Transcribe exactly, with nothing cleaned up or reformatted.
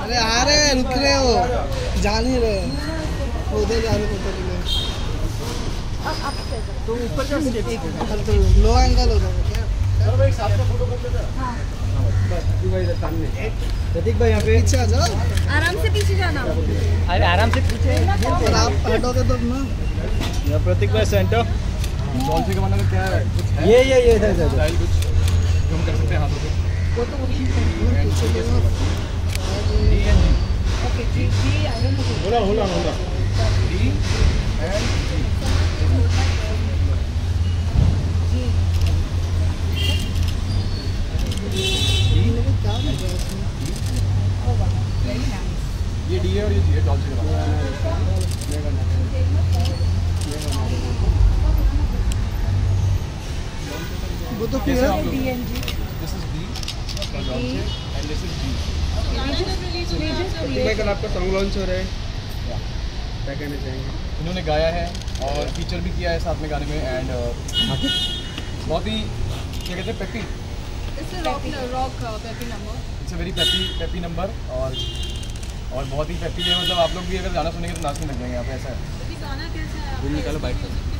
अरे आ रहे हैं, रुक रहे हो, जान ही रहे उधर जाने को तो ऊपर का तो लो एंगल हो जाएगा क्या? सर भाई साथ में फोटो कर लेते हैं। हाँ प्रतीक भाई इधर सामने, प्रतीक भाई यहाँ पे पीछे आ जाओ, आराम से पीछे जाना। अरे आराम से पीछे, और आप हटोगे तो ना। या प्रतीक भाई सेंटर डॉल्फी का मतलब क्या है? ये ये ये इधर इधर स्टाइल कुछ जो हम कर सकते हैं हाथों से। वो तो पीछे ओके जी जी आई डोंट नो। होला होला होला डी एंड ये डी है और ये जी है डॉल्फी का। वो तो फिर D and G, this is D and this is D. भाई कल आपका सॉन्ग लॉन्च हो रहा है, क्या कहना चाहेंगे? इन्होंने गाया है और फीचर भी किया है साथ में गाने में एंड बहुत ही क्या कहते हैं peppy, it's a rock rock peppy number, it's a very peppy peppy number और और बहुत ही पेपी है। मतलब आप लोग भी अगर गाना सुनेंगे तो नाचने लग जाएंगे आप, ऐसा है। गाना कैसा है? निकालो बाइक पर।